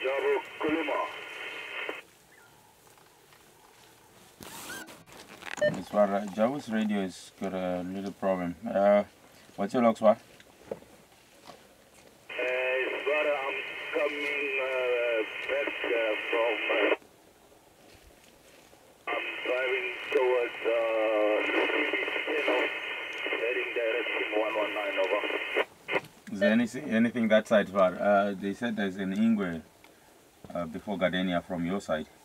Jabu Kulima. As far as Javu's radio has got a little problem. What's your logs, Swar? Swar, I'm coming back from... I'm driving towards heading direction 119, over. Is there anything that side, Swar? They said there's an Ingwe before Gardenia from your side.